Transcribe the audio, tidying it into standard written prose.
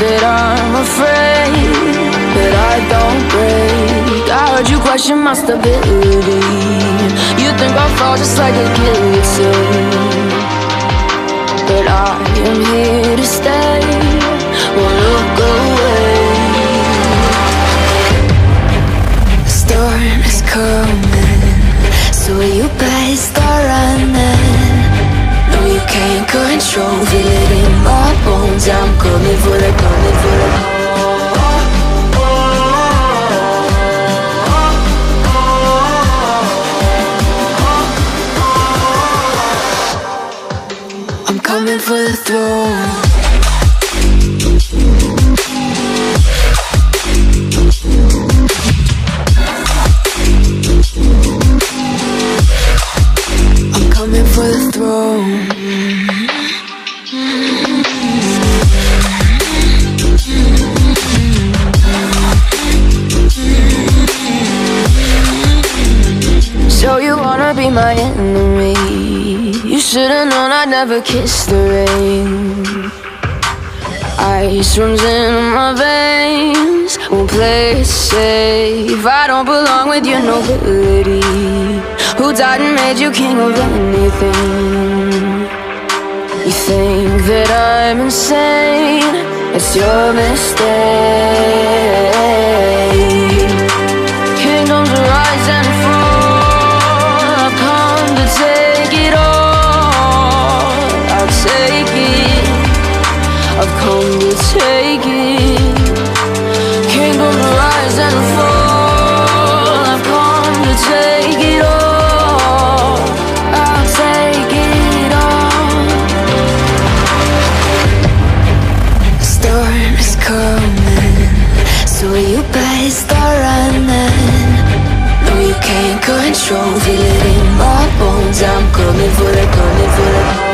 that I'm afraid, but I don't break. I heard you question my stability. You think I'll fall just like a guillotine, but I am here to stay. Won't look away. The storm is coming, so you better start running. No, you can't control, feel it in my bones. I'm coming for the, coming for the. I'm coming for the throne. I'm coming for the throne. So you wanna be my enemy? You should've known I'd never kiss the rain. Ice runs in my veins, won't play it safe. I don't belong with your nobility. Who died and made you king of anything? You think that I'm insane? It's your mistake. Kingdoms rise and fall, I've come to take it all. I'll take it, I've come to take it. Kingdoms rise and fall, I've come to take it all. I'll take it all. The storm is coming, so you better start running. No, you can't control, feel it in my bones. I'm coming for the, coming for the.